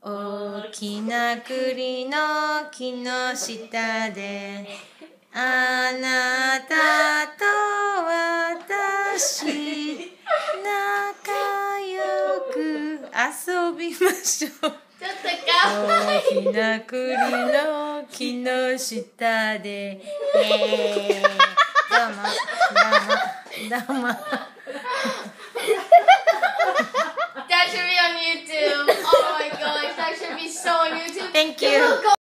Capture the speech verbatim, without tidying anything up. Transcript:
大きな栗の木の下であなたと私仲良く遊びましょう。 ちょっとかわいい。 大きな栗の木の下で、えー、どうもどうもどうも。 That should be on YouTube. Oh my gosh, that should be so on YouTube. Thank you.